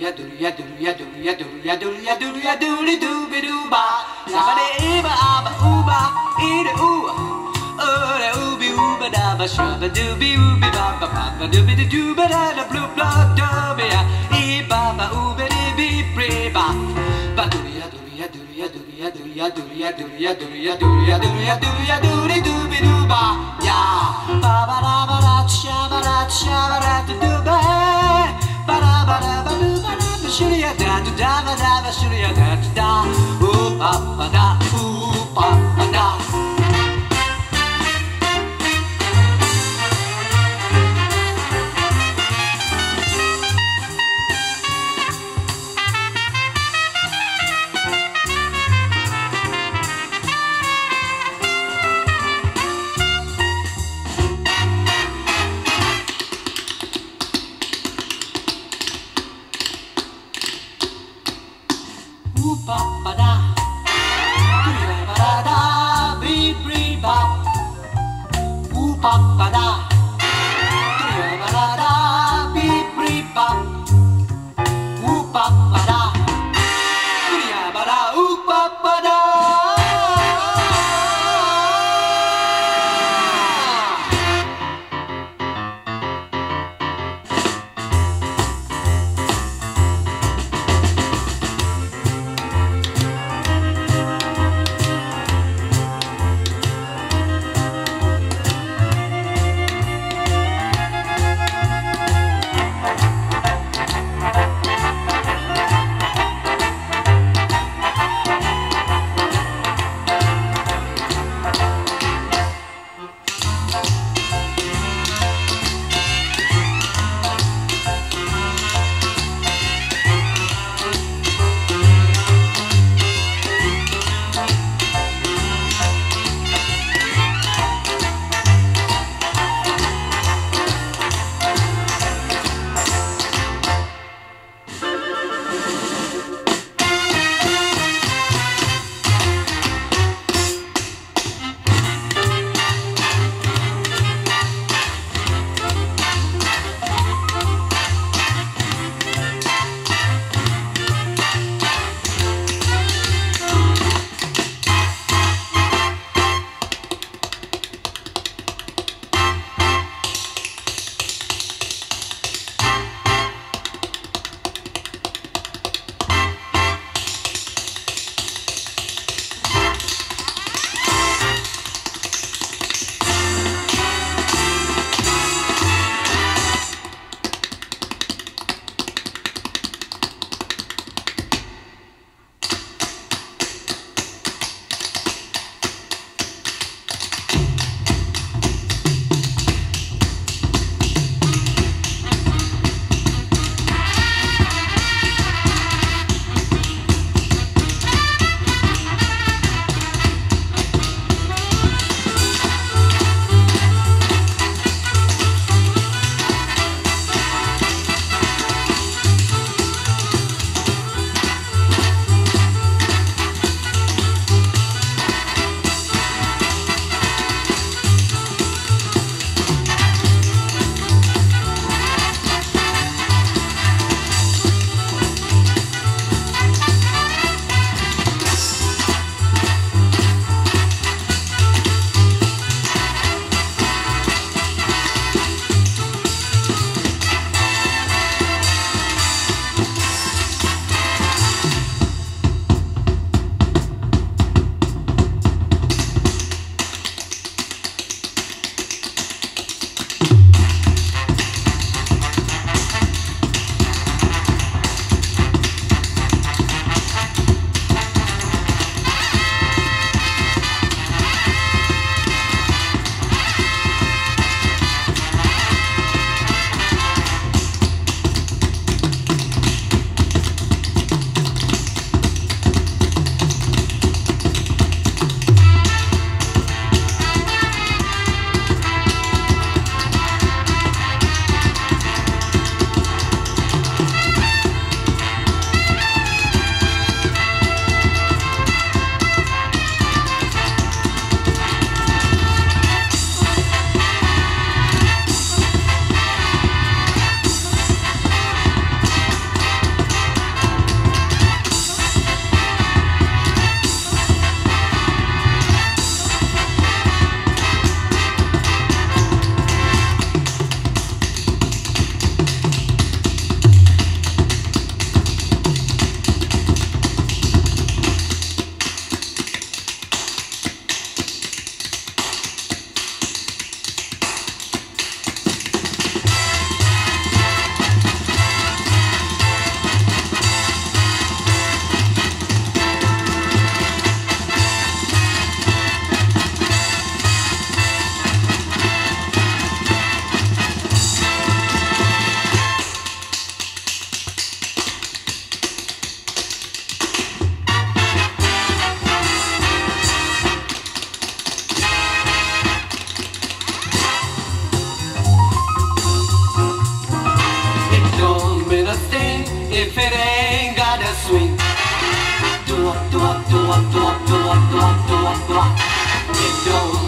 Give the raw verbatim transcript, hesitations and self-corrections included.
ya do ya do ya do ya do ya do ya do ya do li do be do ba sa ba de ba ba u ba e de u oh de u bi u ba da ba sha ba do bi u bi ba ba ba ba do bi do ba da da blue blood do be ya e ba ba u be de bi pre ba ba do ya do ya do ya do ya do ya do ya do ya do ya do ya do ya do ya do li do be do ba ya ba ba da ba da sha ba da sha ba da do ba ba da ba da ba do ba da ba shuri ya da da ba da ba shuri ya da da o pa pa da o pa pa da Ooh, pa, pa, da. Do, ya, ba, da, da. Beep, beep, bop. Ooh, pa, pa, da. Do, ya, ba, da, da. Beep, beep, bop. Ooh, pa, pa, da. Do, ya, ba, da. Ooh, pa, pa, da. don't